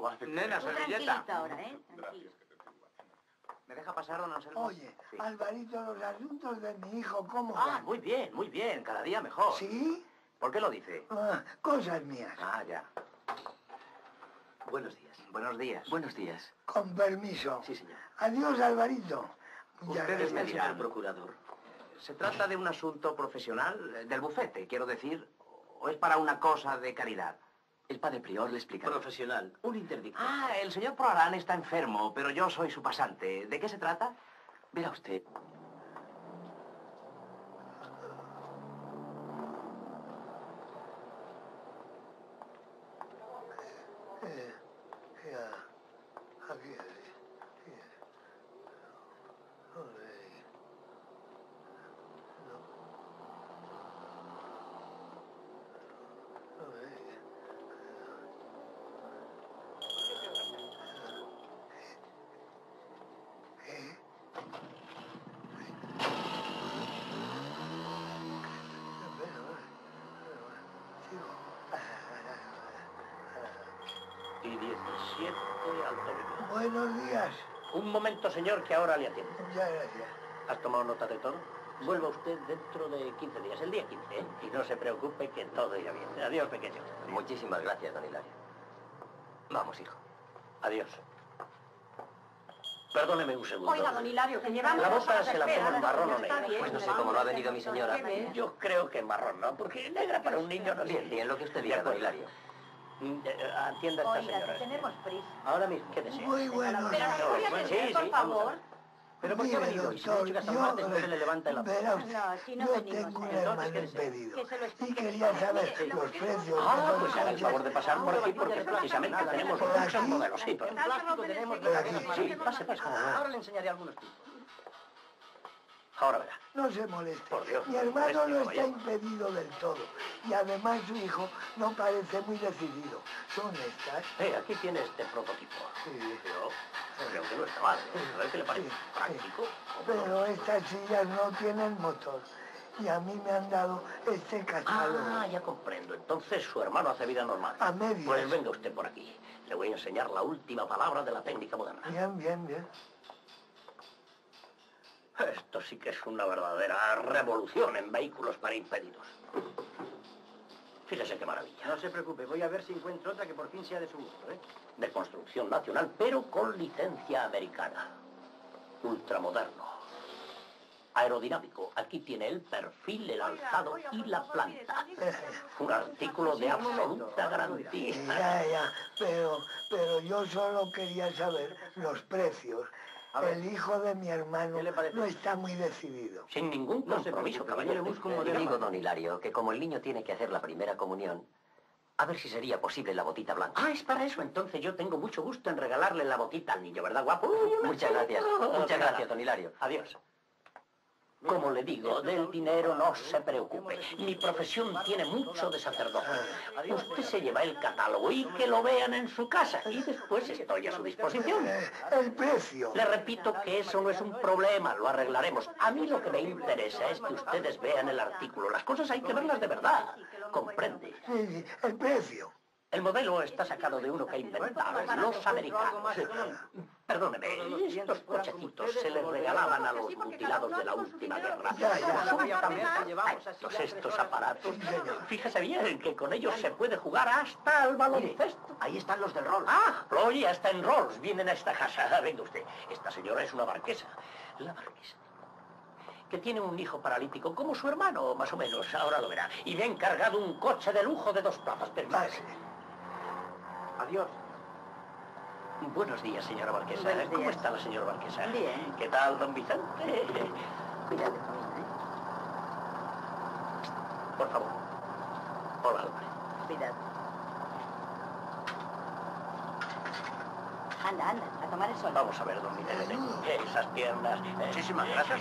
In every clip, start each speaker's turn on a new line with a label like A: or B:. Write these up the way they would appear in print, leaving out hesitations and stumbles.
A: va.
B: Nena, servilleta.
C: Tranquilito ahora, ¿eh? Tranquilo.
B: ¿Me deja pasar, don Anselmo?
D: Oye,
B: Sí.
D: Alvarito, los asuntos de mi hijo, ¿cómo
B: Ah,
D: van?
B: muy bien, cada día mejor.
D: ¿Sí?
B: ¿Por qué lo dice?
D: Ah, cosas mías.
B: Ah, ya.
A: Buenos días.
B: Buenos días.
A: Buenos días.
D: Con permiso.
A: Sí, señor.
D: Adiós, Alvarito. Muchas
B: Ustedes me
D: gracias.
B: dirán.
A: Señor procurador.
B: ¿Se trata de un asunto profesional, del bufete, quiero decir, o es para una cosa de caridad?
A: El padre prior le explica. Profesional. Un interdicto.
B: Ah, el señor Proarán está enfermo, pero yo soy su pasante. ¿De qué se trata?
A: Verá usted.
D: Aquí,
E: Y 17 al domingo.
D: Buenos días.
E: Un momento, señor, que ahora le atiendo.
D: Muchas gracias.
E: ¿Has tomado nota de todo? Vuelva usted dentro de 15 días, el día 15, ¿eh? Y no se preocupe que todo irá bien. Adiós, pequeño.
A: Muchísimas gracias, don Hilario. Vamos, hijo.
E: Adiós. Perdóneme un segundo.
C: Oiga, don Hilario, que llevamos
E: La
C: 2
E: bota
C: horas
E: se la pongo en
C: esperando.
E: marrón o
C: Está
E: negro.
C: bien,
A: Pues no sé
C: vamos.
A: cómo lo ha venido mi señora.
E: Yo creo que en marrón, ¿no? Porque negra para un niño no
A: Bien,
E: sirve.
A: bien, lo que usted
E: De
A: diga, don
E: acuerdo.
A: Hilario.
E: Atienda a esta
C: Oiga,
E: señora.
C: que tenemos prisa.
E: Ahora mismo, ¿qué desea?
D: Muy buenos
C: Pero
D: días.
C: no voy a
E: Bueno,
C: atender,
E: sí,
C: por
E: sí,
C: favor.
E: vamos ¿Pero por qué ha
D: Mire,
E: venido? Y se le ha dicho que hasta el
D: doctor,
E: martes no se le levanta el
D: verá
E: apuro.
D: usted,
C: No, si no
D: yo
C: venimos,
D: tengo un
C: entonces,
D: hermano
E: ¿qué desea?
D: impedido
C: Que se lo
D: y
C: explique.
D: quería saber
C: Mire,
D: los precios
E: Ah,
D: de
E: pues haga el favor de pasar por aquí porque precisamente tenemos
D: ¿Por
E: muchos
D: aquí?
E: modelos. Sí, por
C: plástico tenemos
D: de cadenas
E: Sí, pase, pase.
A: Ahora le enseñaré algunos tipos.
E: Ahora verá.
D: No se moleste.
E: Por Dios,
D: Mi hermano
E: moleste,
D: no está
E: caballero.
D: impedido del todo. Y además su hijo no parece muy decidido. ¿Son estas?
E: Aquí tiene este prototipo.
D: Sí.
E: Pero creo que no está mal. A ver qué le parece.
D: Sí,
E: Práctico.
D: Pero estas sillas no tienen motor. Y a mí me han dado este catálogo.
E: Ah, ya comprendo. Entonces su hermano hace vida normal.
D: A medias.
E: Pues venga usted por aquí. Le voy a enseñar la última palabra de la técnica moderna.
D: Bien, bien, bien.
E: Esto sí que es una verdadera revolución en vehículos para impedidos. Fíjese qué maravilla.
A: No se preocupe, voy a ver si encuentro otra que por fin sea de su gusto, ¿eh?
E: De construcción nacional, pero con licencia americana. Ultramoderno. Aerodinámico. Aquí tiene el perfil, el alzado y la planta. Un artículo de absoluta garantía.
D: Ya, pero yo solo quería saber los precios.
A: A ver.
D: El hijo de mi hermano
A: ¿Qué le parece?
D: no está muy decidido.
E: Sin ningún
A: No se
E: compromiso,
A: preocupe,
E: caballero.
A: yo le busco un Le modelo. digo, don Hilario, que como el niño tiene que hacer la primera comunión, a ver si sería posible la botita blanca.
E: Ah, es para eso. Entonces yo tengo mucho gusto en regalarle la botita al niño, ¿verdad, guapo?
A: Muchas gracias, muchas gracias, don Hilario.
E: Adiós. Como le digo, del dinero no se preocupe. Mi profesión tiene mucho de sacerdote. Usted se lleva el catálogo y que lo vean en su casa. Y después estoy a su disposición.
D: El precio.
E: Le repito que eso no es un problema, lo arreglaremos. A mí lo que me interesa es que ustedes vean el artículo. Las cosas hay que verlas de verdad. ¿Comprende?
D: Sí, el precio.
E: El modelo está sacado de uno que inventaron los americanos. Perdóneme, estos cochecitos se les regalaban a los mutilados de la última guerra. Estos aparatos. Fíjese bien que con ellos se puede jugar hasta al baloncesto.
A: Ahí están los del rol.
E: Ah, oye, hasta en Rolls vienen a esta casa. Venga usted, esta señora es una marquesa. La marquesa. Que tiene un hijo paralítico, como su hermano, más o menos, ahora lo verá. Y me ha encargado un coche de lujo de 2 plazas. Permítase.
A: Adiós.
E: Buenos días, señora marquesa.
C: Buenos
E: ¿Cómo
C: días.
E: está la señora marquesa?
C: Bien.
E: ¿Qué tal, don Vicente?
C: Cuidado, ¿eh?
E: Por favor. Hola, Álvarez.
C: Cuidado. Anda, anda, a tomar el sol.
E: Vamos a ver, don Vicente. Esas piernas.
A: Muchísimas gracias.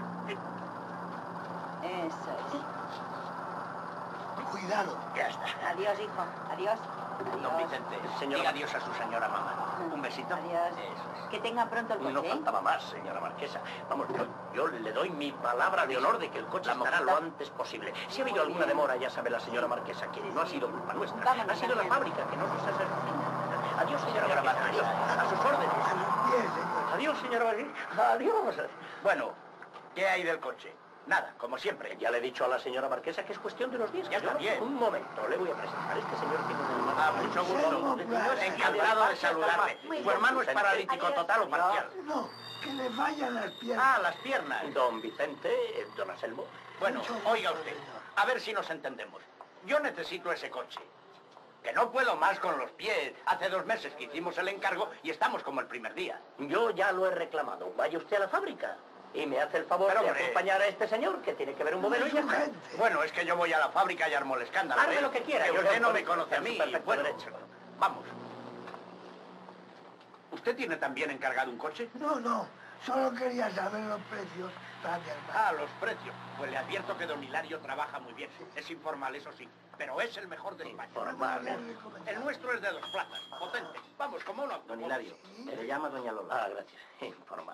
C: Eso es.
D: Cuidado.
E: Ya está.
C: Adiós, hijo. Adiós.
A: Don
C: Adiós.
A: Vicente,
E: Señor,
A: diga adiós a su señora mamá. Un besito.
C: Adiós.
A: Eso
C: Que tengan pronto el
E: No
C: coche, ¿eh?
E: faltaba más, señora marquesa. Vamos, yo le doy mi palabra de honor de que el coche estará lo antes posible. Si ha habido alguna demora, ya sabe la señora marquesa que no ha sido culpa nuestra.
C: Vámonos,
E: Ha sido la
C: Ángel.
E: fábrica que no nos ha servido. Adiós, señora. Adiós, a sus órdenes.
D: Bien, señor.
E: Adiós, señor Basile. Adiós.
B: Bueno, ¿qué hay del coche? Nada, como siempre.
E: Ya le he dicho a la señora marquesa que es cuestión de unos días.
B: Ya está bien.
E: Un momento, le voy a presentar. Este señor tiene un
B: Ah, mucho gusto. Encantado de saludarle. ¿Tu hermano es paralítico total o parcial?
D: No, que le fallan las piernas.
B: Ah, las piernas.
E: Don Vicente, don Anselmo.
B: Bueno,
D: Mucho gusto,
B: oiga usted,
D: señor.
B: a ver si nos entendemos. Yo necesito ese coche. Que no puedo más con los pies. Hace 2 meses que hicimos el encargo y estamos como el primer día.
E: Yo ya lo he reclamado. Vaya usted a la fábrica y me hace el favor
B: Pero,
E: de
B: hombre,
E: acompañar a este señor que tiene que ver un modelo y ya está.
D: Urgente.
B: Bueno, es que yo voy a la fábrica y armo el escándalo.
E: Arme
B: ¿eh?
E: lo que quiera.
B: Que
E: yo
B: usted
E: le
B: no me
E: autorizo
B: conoce a
E: en su
B: mí.
E: perfecto
B: Bueno,
E: derecho.
B: vamos. ¿Usted tiene también encargado un coche?
D: No, solo quería saber los precios para mi hermano.
B: Ah, los precios. Pues le advierto que don Hilario trabaja muy bien. Es informal, eso sí, pero es el mejor de España.
E: Informal.
B: El nuestro es de 2 plazas, potente. Vamos, como uno.
E: Don Hilario, le llama doña Lola. Ah, gracias. Informal.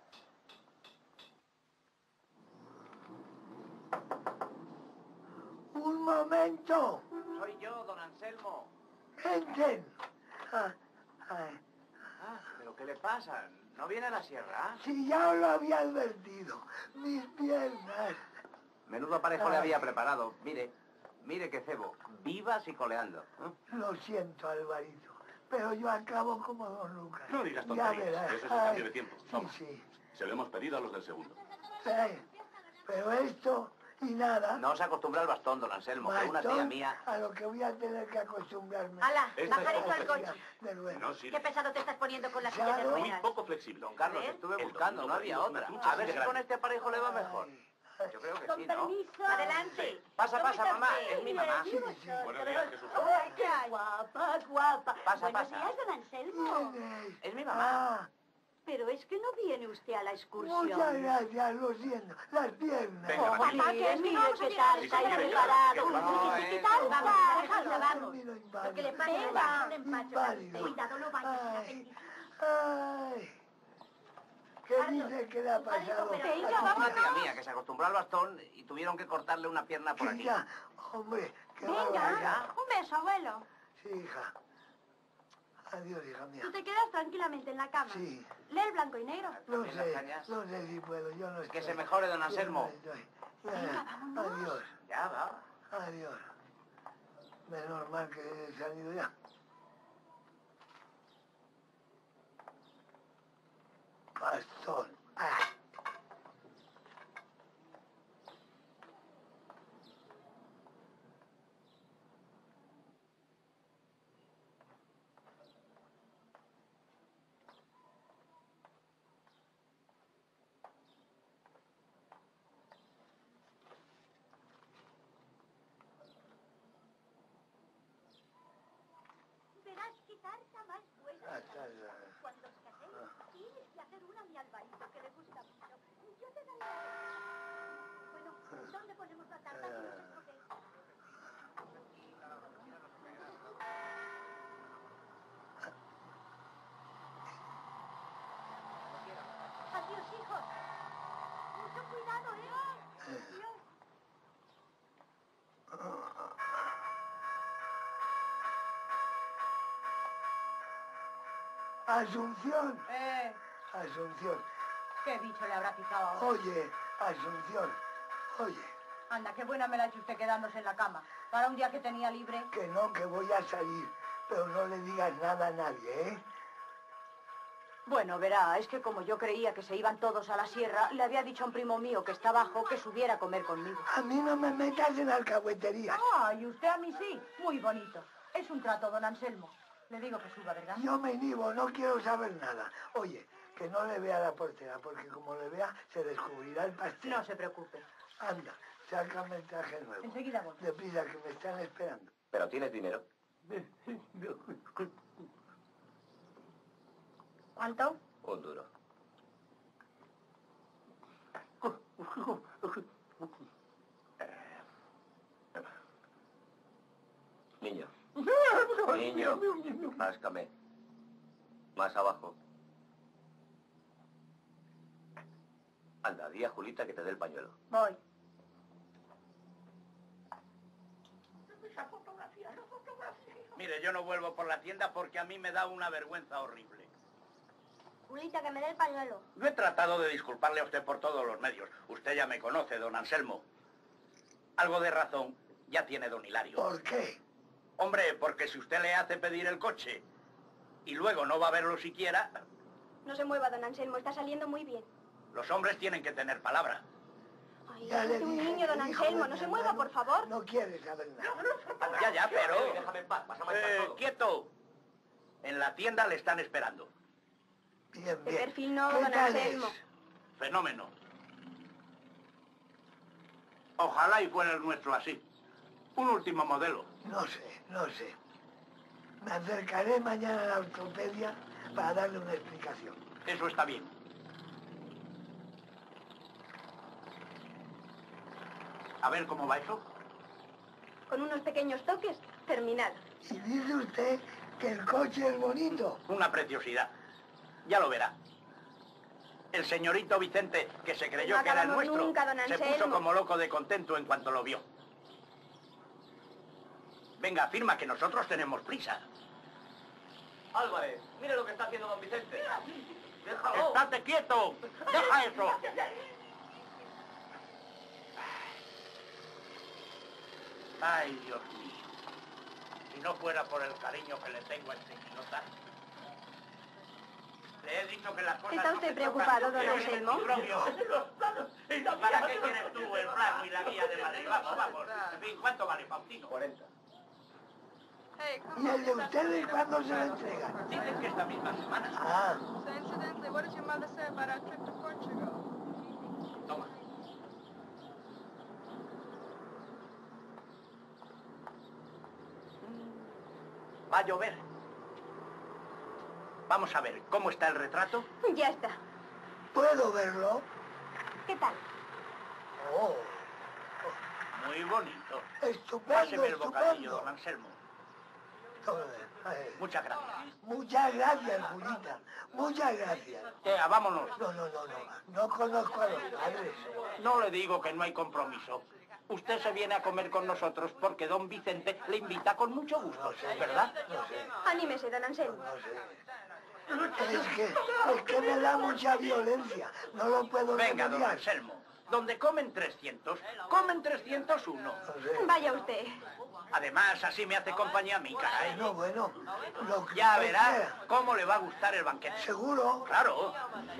D: Un momento.
B: Soy yo, don Anselmo.
D: Entren. Ah, ay.
B: ¿Pero qué le pasa? ¿No viene a la sierra?
D: Si ya os lo había advertido. Mis piernas.
B: Menudo aparejo le había preparado. Mire qué cebo. Vivas y coleando.
D: Lo siento, Alvarito. Pero yo acabo como don Lucas.
F: No digas
D: Ya
F: tonterías,
D: verás.
F: eso es un cambio de tiempo.
D: Sí,
F: Toma.
D: sí.
F: Se lo hemos pedido a los del segundo.
D: Pero esto y nada.
B: No se acostumbra al bastón, don Anselmo, que una tía
D: bastón,
B: mía...
D: a lo que voy a tener que acostumbrarme.
C: ¡Hala!
F: Esta
C: Bajar
F: es
C: eso al
F: poco
C: coche.
D: De nuevo.
F: No, sí.
C: Qué pesado te estás poniendo con la silla de
D: Claro.
F: Muy
C: ruedas.
F: poco flexible.
B: Don Carlos,
C: A ver.
B: estuve
F: El
B: buscando, no
F: domingo
B: había
F: pedimos
B: otra.
F: una trucha
B: A ver si
F: grande.
B: con este aparejo le va mejor.
D: Ay.
B: Yo creo que sí,
C: Con
B: ¿no?
C: permiso. Adelante.
B: Pasa,
C: ¿Cómo
B: pasa,
C: estás?
B: mamá, es mi mamá.
D: Sí, sí.
F: Buenos días, Jesús.
C: ¡Ay, qué guapa, guapa!
B: Pasa,
C: Buenos
B: pasa.
C: días, don Anselmo.
D: ¿Quién es?
B: Es mi mamá.
D: Ah,
C: Pero es que no viene usted a la excursión.
D: muchas gracias, lo siento. Las piernas.
F: Venga,
C: Papá,
F: Matilde.
C: que mire qué tal,
F: Sí,
C: está
F: sí,
C: ahí
F: quiere
C: preparado.
F: que vamos.
C: ¿Qué tal? Vamos, déjalo, vamos.
D: Termino inválido.
C: Lo que le pasa
D: Venga.
C: es un empacho.
D: Inválido.
C: Cuidado, no vayas a
D: Ay.
C: apendicitis.
D: Ay. ¿Qué dice que le ha pasado?
C: Venga,
B: Una
C: vámonos.
B: tía mía que se acostumbró al bastón y tuvieron que cortarle una pierna por aquí.
D: Hija, hombre, qué
C: Venga,
D: barbaridad.
C: un beso, abuelo.
D: Sí, hija. Adiós, hija mía.
C: Tú te quedas tranquilamente en la cama.
D: Sí.
C: Lee el blanco y negro.
D: No
B: ¿En las
D: sé,
B: cañas?
D: no sé si puedo, yo no estoy.
B: Que se mejore, don
D: Yo
B: Anselmo.
D: no estoy.
C: Venga, vámonos.
D: Adiós,
B: Ya, va.
D: adiós. Menos mal que he salido ya. Bastón. Ah.
C: Verás qué tarta más buena.
D: Hasta la-
C: Cuando os caséis, tienes que hacer una a mi Alvarito, que le gusta mucho. Yo te daré... Bueno, ¿dónde ponemos la tarta si nos escoges? Adiós, hijos. Mucho cuidado, ¿eh? Adiós.
D: Asunción, Asunción.
G: ¿Qué bicho le habrá picado ahora?
D: Oye, Asunción. Oye,
G: Anda, qué buena me la ha hecho usted quedándose en la cama. Para un día que tenía libre.
D: que no, que voy a salir. Pero no le digas nada a nadie, ¿eh?
G: Bueno, verá, es que como yo creía que se iban todos a la sierra, le había dicho a un primo mío que está abajo que subiera a comer conmigo.
D: A mí no me metas en alcahueterías.
G: Ah, y usted a mí sí. Muy bonito. Es un trato, don Anselmo. Le digo que suba, ¿verdad?
D: Yo me inhibo, no quiero saber nada. Oye, que no le vea la portera, porque como le vea, se descubrirá el pastel.
G: No se preocupe.
D: Anda, sácame el traje nuevo.
G: Enseguida voy.
D: Deprisa, que me están esperando.
A: ¿Pero tienes dinero?
G: ¿Cuánto?
A: Un duro. Niño. Niño. Ráscame. Más abajo. Anda, di a Julita que te dé el pañuelo.
G: Voy.
B: Mire, yo no vuelvo por la tienda porque a mí me da una vergüenza horrible.
C: Julita, que me dé el pañuelo.
B: Yo he tratado de disculparle a usted por todos los medios. Usted ya me conoce, don Anselmo. Algo de razón ya tiene don Hilario.
D: ¿Por qué?
B: Hombre, porque si usted le hace pedir el coche y luego no va a verlo siquiera,
C: No se mueva, don Anselmo, está saliendo muy bien.
B: los hombres tienen que tener palabra.
C: Ay,
D: Ya le
C: es un
D: dije
C: niño, don
D: que el hijo
C: Anselmo,
D: de
C: no
D: mi
C: se mueva,
D: hermano
C: por favor.
D: No quiere saber nada.
B: Ya, pero...
E: Déjame en paz, vas a manchar todo.
B: ¡Quieto! En la tienda le están esperando.
D: Bien,
C: De
D: bien.
C: perfil no,
D: ¿Qué
C: don
D: tal
C: Anselmo.
D: es?
B: Fenómeno. Ojalá y fuera el nuestro así. Un último modelo.
D: No sé, no sé. Me acercaré mañana a la ortopedia para darle una explicación.
B: Eso está bien. A ver cómo va eso.
C: Con unos pequeños toques, terminado.
D: Y dice usted que el coche es bonito.
B: Una preciosidad. Ya lo verá. El señorito Vicente, que se creyó
C: No
B: que era el
C: acabamos
B: nuestro,
C: nunca, don
B: se puso
C: Anselmo.
B: como loco de contento en cuanto lo vio. Venga, afirma que nosotros tenemos prisa.
E: Álvarez, mire lo que está haciendo don Vicente. Déjalo.
B: ¡Estate quieto! ¡Deja eso! Ay, Dios mío. Si no fuera por el cariño que le tengo a este idiota. Le he dicho que las cosas
C: ¿Está
B: no
C: usted
B: se
C: preocupado,
B: tocan.
C: don Anselmo?
B: ¿Para qué quieres tú el plano y la guía de Madrid? Vamos, vamos. En fin, ¿cuánto vale, Faustino?
E: 40.
D: ¿Y el de ustedes cuándo se lo entregan?
B: Dicen que esta misma semana.
D: Ah,
H: So incidentally, what did your mother say about our trip to Portugal?
B: Toma. Va a llover. Vamos a ver, ¿cómo está el retrato?
C: Ya está.
D: ¿puedo verlo?
C: ¿Qué tal?
D: Oh,
B: Muy bonito.
D: estupendo,
B: Páseme el bocadillo,
D: estupendo.
B: don Anselmo.
D: Joder,
B: Muchas gracias.
D: muchas gracias, Julita. Muchas gracias.
B: Vámonos.
D: No conozco a los padres.
B: No le digo que no hay compromiso. Usted se viene a comer con nosotros porque don Vicente le invita con mucho gusto, ¿verdad?
D: No sé,
C: Anímese, don Anselmo.
D: no sé. Es que me da mucha violencia. No lo puedo
B: Venga, don
D: remediar.
B: Anselmo. Donde comen 300, comen 301.
D: No sé.
C: Vaya usted.
B: Además, así me hace compañía a mí, caray.
D: Bueno, lo que
B: Ya
D: usted
B: verá
D: quiera.
B: cómo le va a gustar el banquete.
D: ¿Seguro?
B: Claro.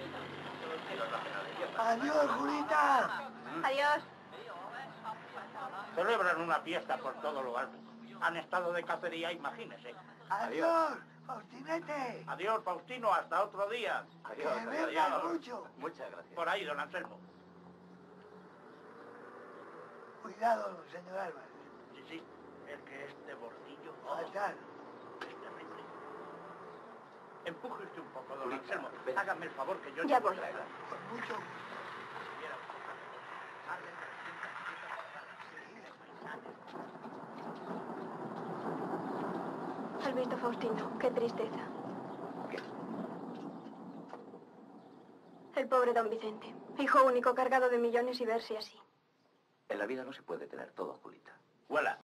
D: Adiós, Julita.
C: Adiós.
B: Celebran una fiesta por todo lo alto. Han estado de cacería, imagínese.
D: Adiós, Faustinete.
B: Adiós, Faustino, hasta otro día.
D: Que vengas mucho.
E: Muchas gracias.
B: Por ahí, don Anselmo.
D: Cuidado, señor Álvarez.
B: Sí, sí, es que este bordillo
D: Fatal.
B: es terrible. Empuje usted un poco, don Anselmo. Hágame el favor que yo
C: Ya
B: llevo
C: voy.
B: la edad.
D: Con mucho gusto.
C: ¿Has visto, Faustino? Qué tristeza. El pobre don Vicente. Hijo único cargado de millones y verse así.
A: En la vida no se puede tener todo, Julita.
B: Huela.